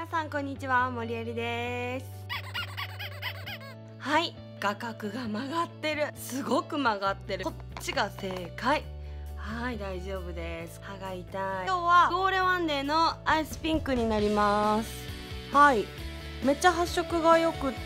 さんこんにちは、森えりです。はい、画角が曲がってる、すごく曲がってる、こっちが正解。はい、大丈夫です。歯が痛い。今日はクオーレワンデーのアイスピンクになります。はい、めっちゃ発色が良くって、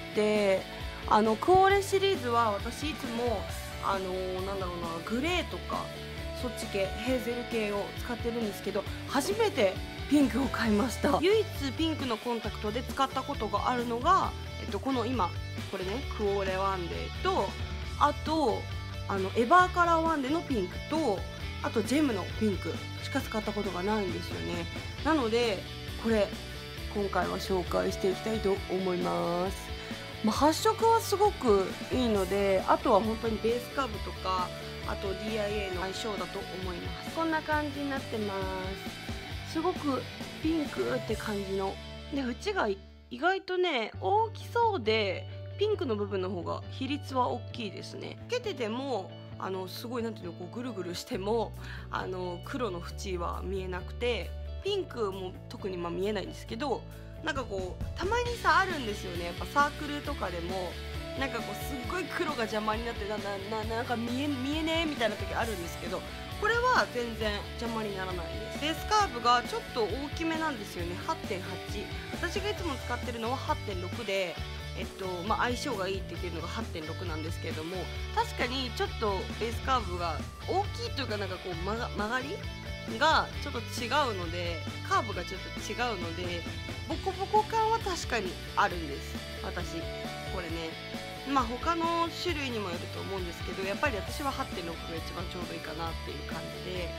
クオーレシリーズは私いつもなんだろうな、グレーとかそっち系、ヘーゼル系を使ってるんですけど、初めてピンクを買いました。唯一ピンクのコンタクトで使ったことがあるのが、この今これね、クオーレワンデーと、あとエバーカラーワンデーのピンクと、あとジェムのピンクしか使ったことがないんですよね。なのでこれ今回は紹介していきたいと思います。発色はすごくいいので、あとは本当にベースカーブとか、あと DIA の相性だと思います。こんな感じになってます。すごくピンクって感じので、縁が意外とね大きそうで、ピンクの部分の方が比率は大きいですね。つけててもすごいなんていうの、こうぐるぐるしても黒の縁は見えなくて、ピンクも特に見えないんですけど、なんかこうたまにさあるんですよね。やっぱサークルとかでもなんかこうすっごい黒が邪魔になってなんか見えねえみたいな時あるんですけど、これは全然邪魔にならないです。ベースカーブがちょっと大きめなんですよね。 8.8、 私がいつも使ってるのは 8.6 で、相性がいいって言ってるのが 8.6 なんですけれども、確かにちょっとベースカーブが大きいというか、なんかこう曲がりがちょっと違うので、カーブがちょっと違うので、ボコボコ感は確かにあるんです。私これね、他の種類にもよると思うんですけど、やっぱり私は 8.6 が一番ちょうどいいかなっていう感じで、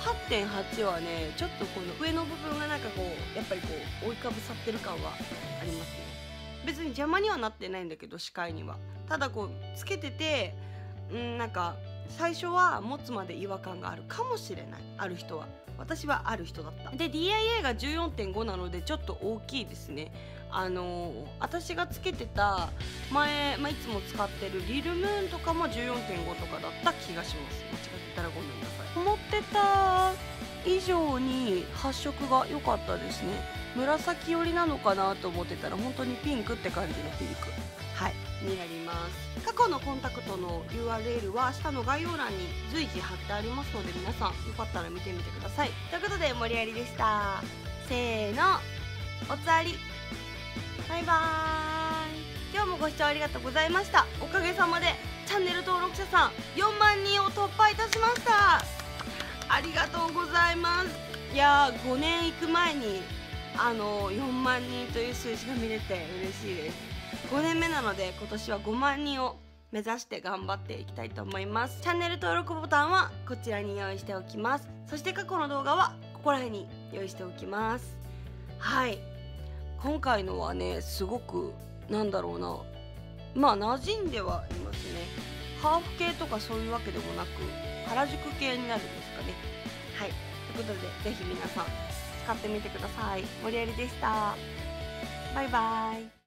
8.8 はねちょっとこの上の部分がなんかこうやっぱりこう覆いかぶさってる感はありますね。別に邪魔にはなってないんだけど、視界には。ただこうつけててなんか最初は持つまで違和感があるかもしれない。ある人は、私はある人だった。で DIA が 14.5 なのでちょっと大きいですね。私がつけてた前、いつも使ってるリルムーンとかも 14.5 とかだった気がします。間違ってたらごめんなさい。思ってた以上に発色が良かったですね。紫寄りなのかなと思ってたら、本当にピンクって感じのピンク、はい、になります。過去のコンタクトの URL は下の概要欄に随時貼ってありますので、皆さんよかったら見てみてください。ということで、森有でした。せーの、おつわり、バイバーイ。今日もご視聴ありがとうございました。おかげさまでチャンネル登録者さん4万人を突破いたしました。ありがとうございます。いやー、5年行く前に4万人という数字が見れて嬉しいです。5年目なので今年は5万人を目指して頑張っていきたいと思います。チャンネル登録ボタンはこちらに用意しておきます。そして過去の動画はここら辺に用意しておきます。はい、今回のはねすごくなんだろうな、馴染んではいますね。ハーフ系とかそういうわけでもなく原宿系になるんですかね。はい、ということでぜひ皆さん使ってみてください。森有でした。バイバイ。